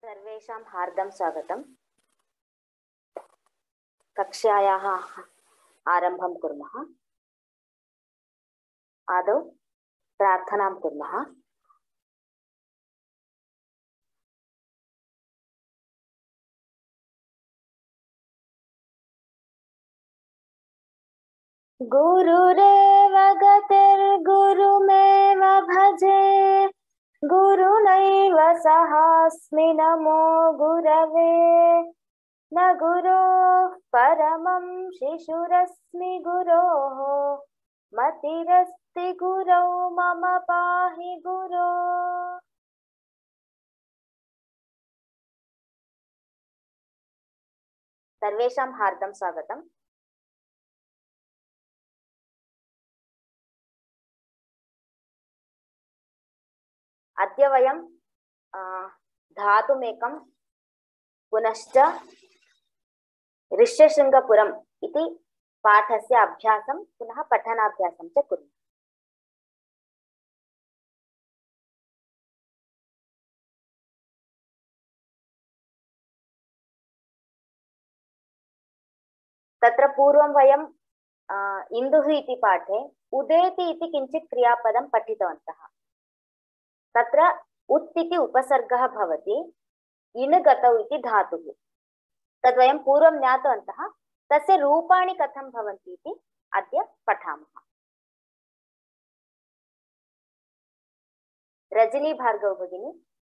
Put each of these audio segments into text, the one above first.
सर्वेषां हार्दं स्वागतम्। कक्ष्यायाः आरम्भं कुर्मः। आदौ प्रार्थनां कुर्मः। गुरुरेव गतिर्गुरुमेव भजे, गुरुनैव सहास्मि नमो गुरवे। न गुरोः परमं शिशुरस्मि गुरोः, मतिरस्ति गुरौ मम पाहि गुरो। सर्वेषां हार्दं स्वागतम्। अद्य वयं धातुमेकं पुनश्च ऋष्यशृङ्गपुरम् इति पाठस्य अभ्यासं पुनः पठनाभ्यासं च कुर्मः। तत्र पूर्वं वयं इन्दुः इति पाठे उदेति इति किञ्चित् क्रियापदं पठितवन्तः। तत्र उत् इति उपसर्गः भवति, इन् गतौ इति धातुः। तद्वयं पूर्वं ज्ञातवन्तः। तस्य रूपाणि कथं भवन्ति इति अद्य पठामः। रजनी भार्गव भगिनी।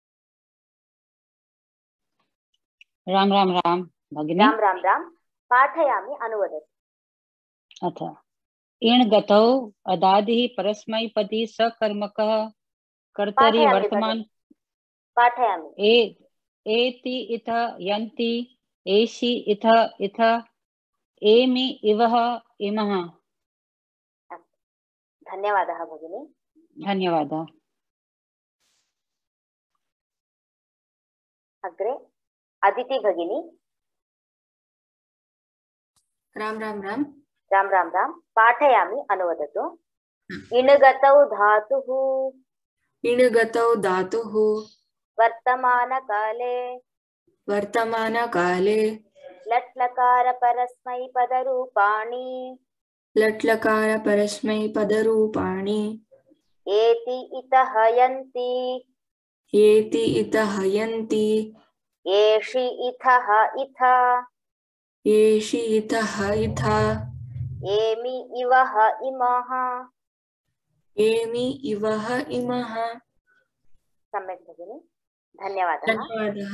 राम राम राम भगिनी। राम राम राम। पाठयामि, अनुवदतु। अथ इण् गतौ अदादिः परस्मैपदी सकर्मकः कर्तरि वर्तमान पाठयामि। एति इतः यन्ति, एषि इतः इतः, एमि इवः इमः। धन्यवादः भगिनी। धन्यवादः। अग्रे अदिति भगिनी। राम राम राम। राम राम राम। पाठयामि, अनुवदतु। इणगतौ धातुः। इणगतौ धातुः वर्तमानकाले। वर्तमानकाले लट् लकार परस्मैपदरूपाणि। लट् लकार परस्मैपदरूपाणि एति इतः यन्ति। एति इतः यन्ति। एषि इथः इथ। एषि इतः इथा। एमि इवः इमः। एमि इवः इमः। सम्यक् भगिनि, धन्यवादः। धन्यवादः।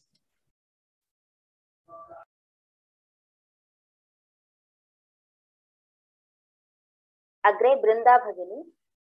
अग्रे बृंदा भगिनी।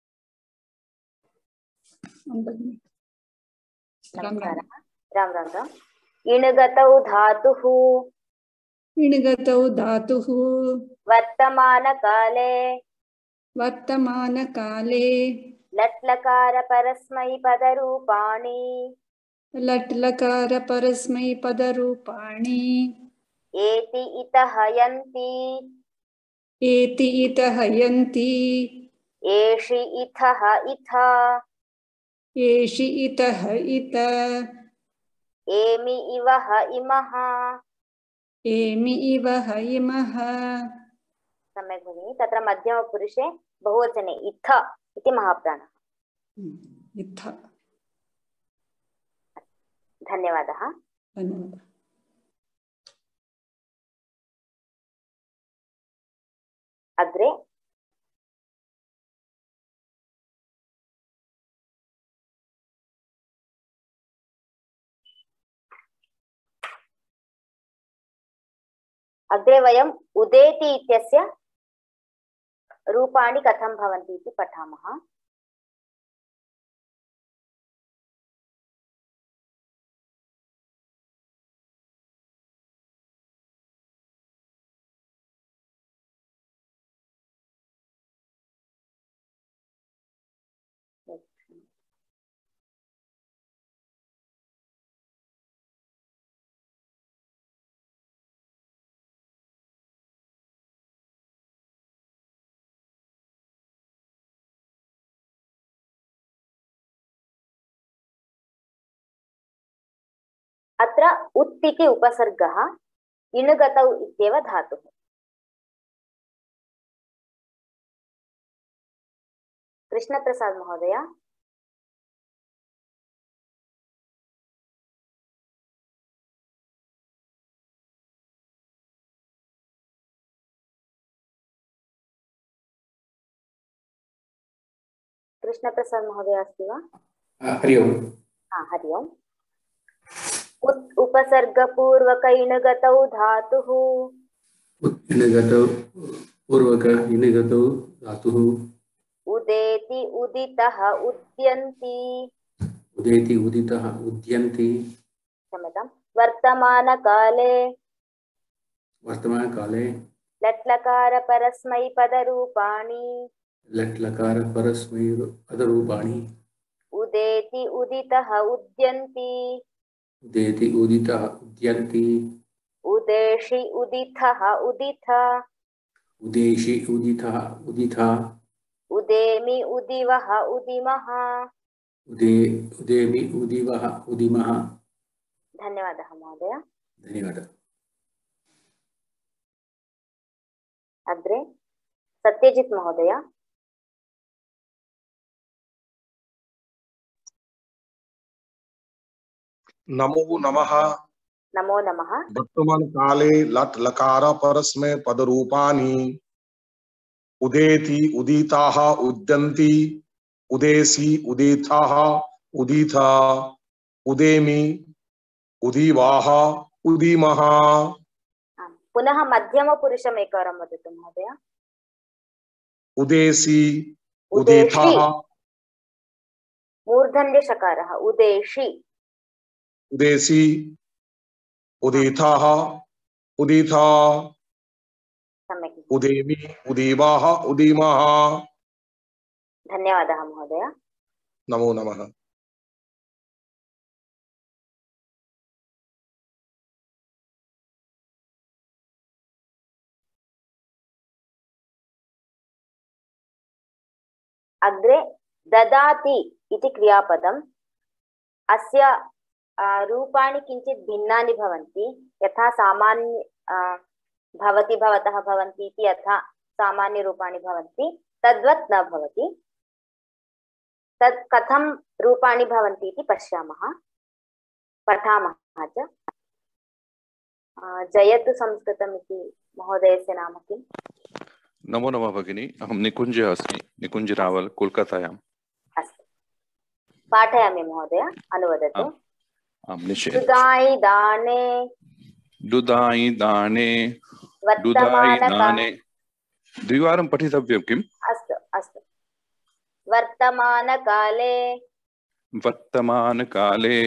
नमस्कारः। राम राम राम। इणगतौ धातुः। इणगतौ धातुः वर्तमानकाले। वर्तमानकाले लट् लकार परस्मैपदरूपाणि। लट् लकार परस्मैपदरूपाणि एति इतः यन्ति। एति इतः यन्ति। एषि इथः इथ। एषि इतः इत। एमि इवः इमः। एमि इवः इमः। सम्यक् भगिनि। तत्र मध्यमपुरुषे बहुवचने इथ इति महाप्राणः। इत्थ। धन्यवादः। धन्यवादः। अग्रे वयम् उदेति इत्यस्य रूपाणि कथं भवन्ति इति पठामः। अत्र उत् इति उपसर्गः इणुगतौ इत्येव धातुः। कृष्णप्रसाद महोदय। कृष्णप्रसाद महोदय अस्ति वा? हरि ओम्। हरि ओम्। उत् उपसर्गपूर्वक इणुगतौ धातुः। इणुगतौ पूर्वक इणुगतौ धातुः। उदेति उदितः उद्यन्ति। उदेति उदितः उद्यन्ति। क्षम्यताम्। वर्तमानकाले वर्तमानकाले लट्लकार परस्मैपदरूपाणि लट्लकार परस्मैपदरूपाणि उदेति उदितः उद्यन्ति। उदेति उदितः उद्यन्ति। उदेशि उदितः उदिथ। उदेशि उदितः उदिथा। उदेमि उदिवः उदिमः। उदेमि उदिवः उदिमः। धन्यवादः महोदय। धन्यवादः। अग्रे सत्यजित् महोदय। नमो नमः। नमो नमः। वर्तमान काले लट् लकार परस्मै पदरूपाणि उदेति उदिताः उद्यन्ति। उदेसि उदिताः उदिथा। उदेमि उदिवाः उदिमः। पुनः मध्यमपुरुषम् एकवारं वदतु महोदय। उदेसि उदेशि उदिताः। मूर्धन्यषकारः उदेशि। उदेसि उदिताः उदिथा। सम्यक्। उदेमि उदिवाः उदिमः। धन्यवादः महोदय। नमो नमः। अग्रे ददाति इति क्रियापदम्। अस्य रूपाणि किञ्चित् भिन्नानि भवन्ति। यथा सामान्य भवति भवतः भवन्ति इति यथा सामान्यरूपाणि भवन्ति तद्वत् न भवति। तत् कथं रूपाणि भवन्ति इति पश्यामः पठामः च। जयतु संस्कृतम् इति महोदयस्य नाम किम्? नमो नमः भगिनी, अहं निकुञ्ज अस्मि, निकुञ्ज रावल कोलकातायाम्। अस्तु, पाठयामि महोदय, अनुवदतु। निश्चयेन। दुदाई दाने दुदाई दाने दुदाई दाने द्विवारं पठितव्यं किम्? अस्तु अस्तु। वर्तमानकाले वर्तमानकाले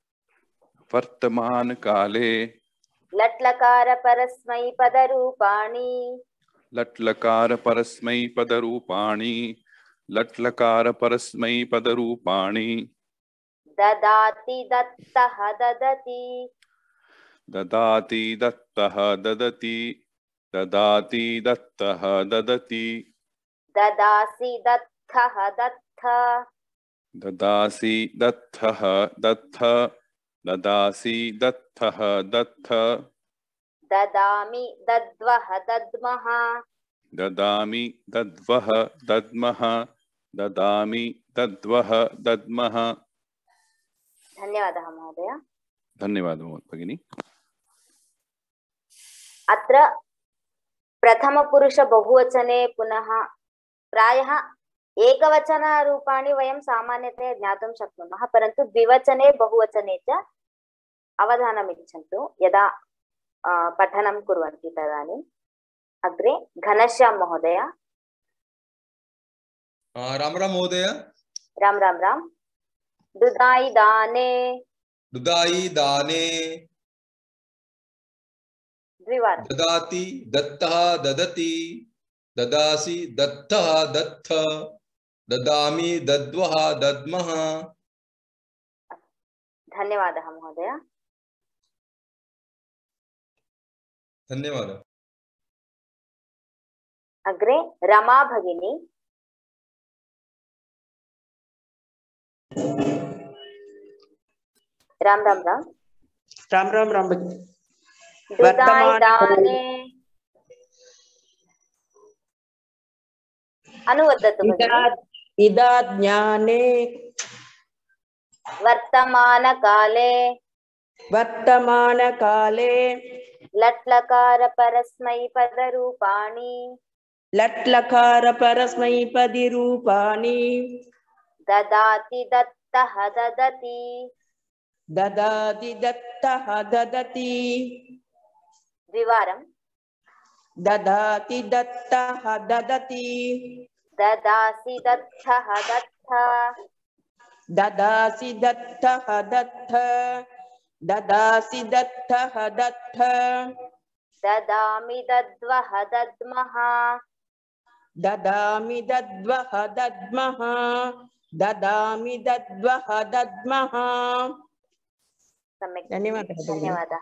वर्तमानकाले लट्लकार परस्मैपदरूपाणि लट्लकार परस्मैपदरूपाणि लट्लकार परस्मैपदरूपाणि ददाति दत्तः ददति ददाति दत्तः ददति ददाति दत्तः ददति ददासि दत्तः दत्थ ददासि दत्तः दत्थ ददासि दत्तः दत्थ ददामि दद्वः दद्मः ददामि दद्वः दद्मः ददामि दद्वः दद्मः। धन्यवादः महोदय। धन्यवादः भगिनी। अत्र प्रथमपुरुष बहुवचने पुनः प्रायः एकवचनरूपाणि वयं सामान्यतया ज्ञातुं शक्नुमः, परन्तु द्विवचने बहुवचने च अवधानम् यच्छन्तु यदा पठनं कुर्वन्ति तदानीम्। अग्रे घनश्याम महोदय। राम राम महोदय। राम राम राम। दुदाई दाने दुदाई दाने द्विवारं। ददाति दत्तः ददति ददासि दत्तः दत्थ ददामि दद्वः दद्मः। धन्यवादः महोदय। धन्यवादः। अग्रे रमा भगिनी। राम राम राम। राम दुदाई दाने अनुवदतु भगिनी। इदा ज्ञाने वर्तमान काले लट्लकार परस्मैपदी रूपाणि ददाति दत्तः ददति ददाति दत्तः ददति द्विवारं ददाति दत्तः ददति ददासि दत्तः दत्थ ददासि दत्तः दत्थ ददासि दत्तः दत्थ ददामि दद्वः दद्मः ददामि दद्वः दद्मः ददामि दद्वः दद्मः। सम्यक् धन्यवादः भगिनी। धन्यवादः।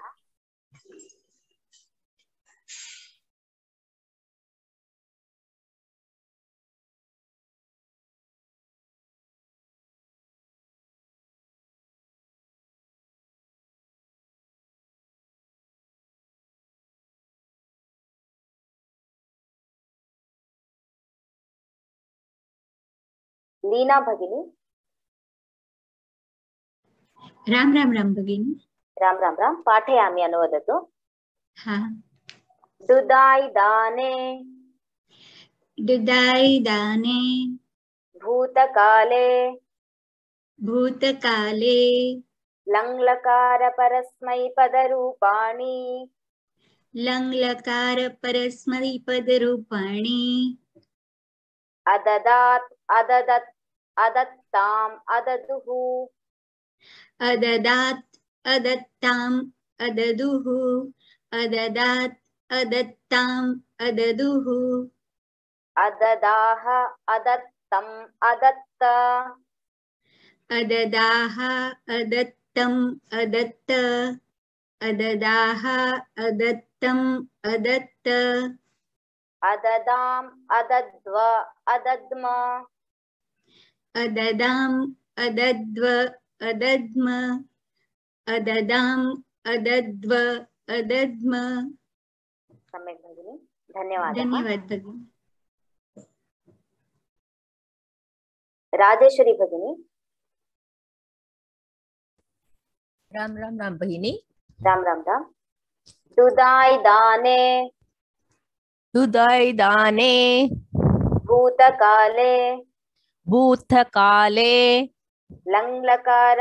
लीना भगिनी। राम भगिनी। राम पाठयामि, अनुवदतु। हाँ। दुदाई दाने भूतकाले लङ्लकार परस्मैपदरूपाणि अददात् अददत् अदत्ताम् अददुः अददात् अदत्ताम् अददुः अददात् अदत्ताम् अददुः अददाह अदत्तम् अदत्त अददाह अदत्तम् अदत्त अददाह अदत्तम् अदत्त अददाम् अदद्व अदद्म अददाम् अदद्व अदद्म अददाम् अदद्व अदद्म। सम्यक् भगिनी, धन्यवादः। धन्यवाद भगिनी। राजेश्वरी भगिनी। राम भगिनी। राम दुदाई दाने भूतकाले लङ्लकार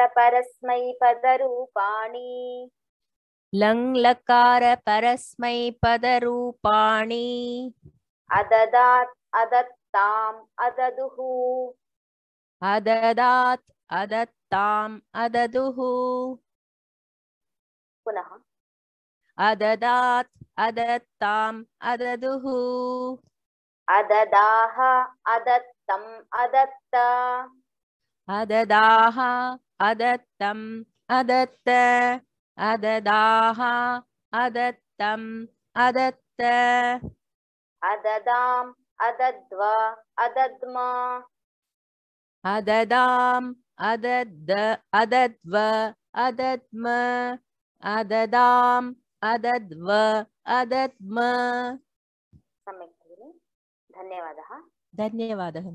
परस्मैपदरूपाणि अददात् अदत्ताम् अददुः पुनः अददात् अदत्ताम् अददुः अददाह अदत्तम् अदत्त अददाह अदत्तम् अदत्त अददाह अदत्तम् अदत्त अददाम् अदद्व अदद्म अददाम् अदद्व अदद्म अददाम् अदद्व अदद्म। सम्यक् भगिनी, धन्यवादः। धन्यवादः।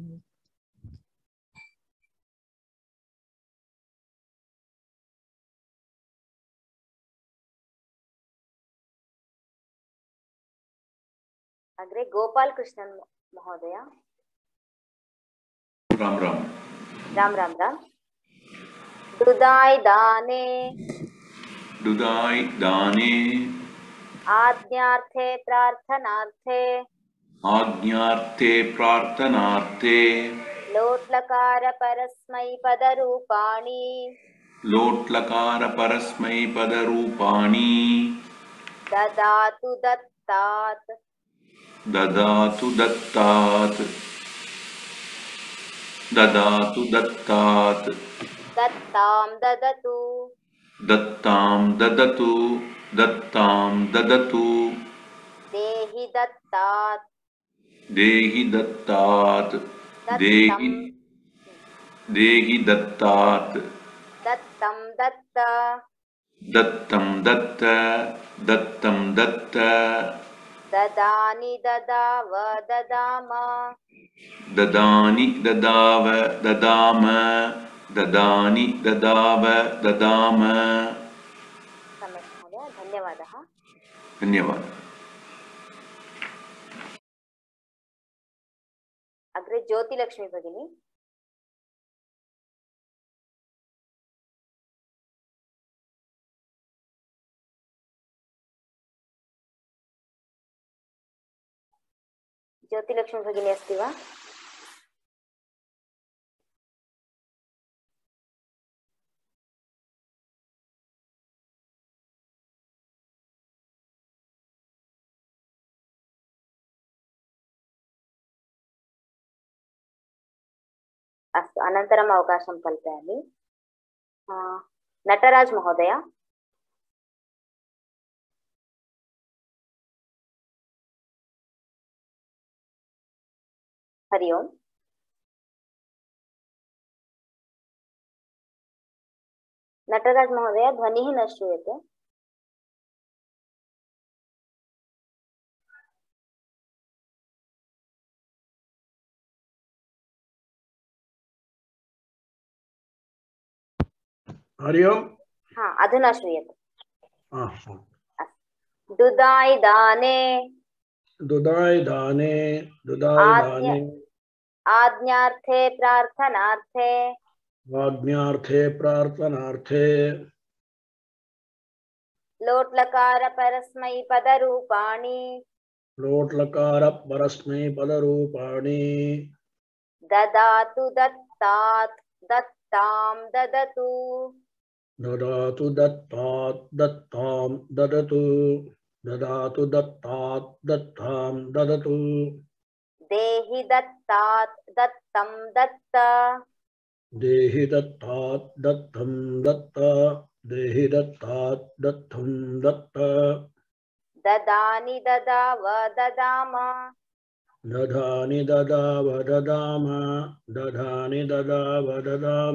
अग्रे गोपाल कृष्णन् महोदय। राम दुदाई दाने आज्ञार्थे प्रार्थनार्थे लोट्लकार परस्मैपदरूपाणि ददातु दत्तात् दत्तां ददतु देहि दत्तात् दत्तं दत्त दत्तं दत्त दत्तं दत्त ददानि ददाव ददाम ददानि ददाव ददाम ददानि ददाव ददाम सम्यक् महोदय धन्यवादः धन्यवादः अग्रे ज्योतिलक्ष्मी भगिनी ज्योतिलक्ष्मी भगिनी अस्ति वा अस्तु अनन्तरम् अवकाशं कल्पयामि नटराज महोदय हरि ओम् नटराज महोदय ध्वनिः न श्रूयते हरि ओम् हाँ अधुना श्रूयते दुदाई दाने दुदाई दाने दुदाई दाने आज्ञार्थे प्रार्थनार्थे आज्ञार्थे प्रार्थनार्थे लोट्लकार परस्मै पदरूपाणि लोट्लकार परस्मै पदरूपाणि ददातु दत्तात् दत्तां ददतु ददातु दत्तात् दत्तां ददतु ददातु दत्तात् दत्तां ददतु देहि दत्तात् दत्तं दत्त देहि दत्तात् दत्तं दत्त देहि दत्तात् दत्तं दत्त ददानि ददाव ददाम दधानि ददाव ददाम दधानि ददाव ददाम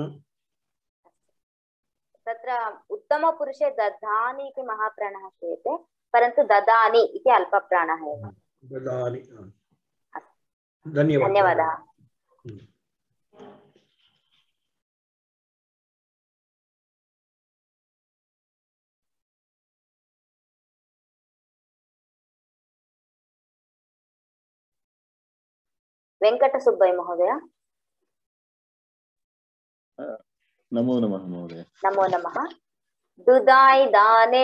तत्र उत्तमपुरुषे दधानि इति महाप्राणः श्रूयते परन्तु ददानि इति अल्पप्राणः एव ददानि धन्यवादः धन्यवादः वेंकटसुब्बಯ್य महोदय नमो नमः महोदय नमो नमः दुदाई दाने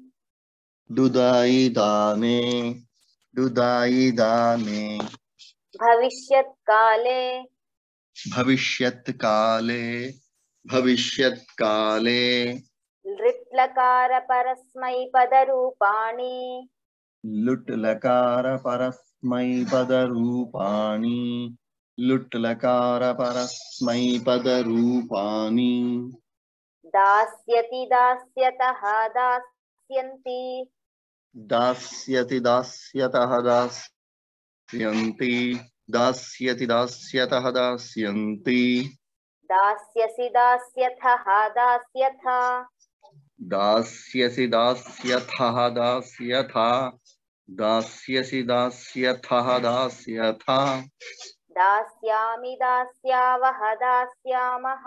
दुदाई दाने दुदाई दाने भविष्यत् काले भविष्यत् काले भविष्यत् काले लृट्लकार परस्मै पदरूपाणि लुट्लकार परस्मै पदरूपाणि लुट्लकार परस्मै पदरूपाणि दास्यति दास्यतः दास्यन्ति दास्यति दास्यतः दास्यन्ति दास्यति दास्यतः दास्यन्ति दास्यसि दास्यथः दास्यथा दास्यसि दास्यथः दास्यथा दास्यसि दास्यथः दास्यथा दास्यामि दास्यावः दास्यामः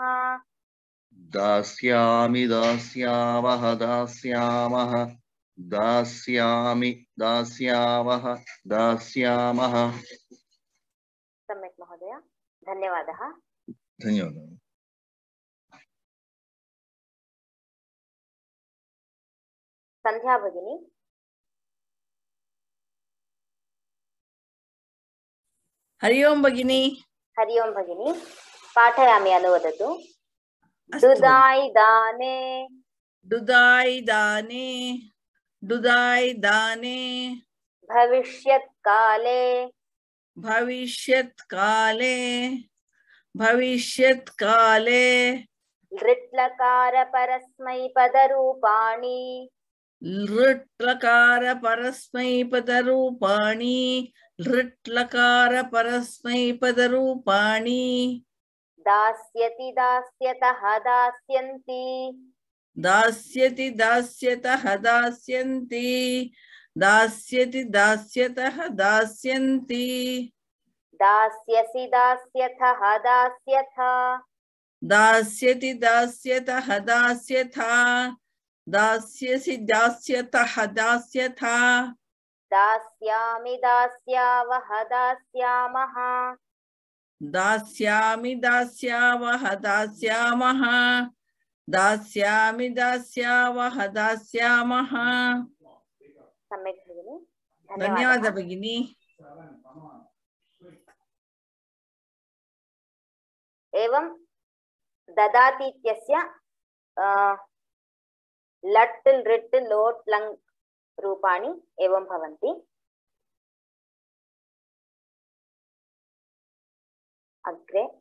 दास्यामि दास्यावः दास्यामः दास्यामि दास्यावः दास्यामः सम्यक् महोदय धन्यवादः धन्यवादः संध्या भगिनी हरि ओम भगिनी हरि ओम भगिनी पाठयामि अनुवदतु दुदाई दाने दुदाई दाने दुदाई दाने भविष्यत् काले भविष्यत् काले भविष्यत् काले लृट्लकार परस्मै पदरूपाणि लृट्लकार परस्मै पदरूपाणि लृट्लकार परस्मै पदरूपाणि दास्यति दास्यतः दास्यन्ति दास्यति दास्यतः दास्यन्ति दास्यति दास्यतः दास्यन्ति दास्यसि दास्यथः दास्यथा दास्यति दास्यतः दास्यथा दास्यसि दास्यतः दास्यथा दास्यामि दास्यावः दास्यामः दास्यामि दास्यावः दास्यामः दास्यामि दास्यावः दास्यामः सम्यक् भगिनि धन्यवादः भगिनी एवं ददाति इत्यस्य लट् लृट् लोट् लङ् रूपाणि एवं भवन्ति अग्रे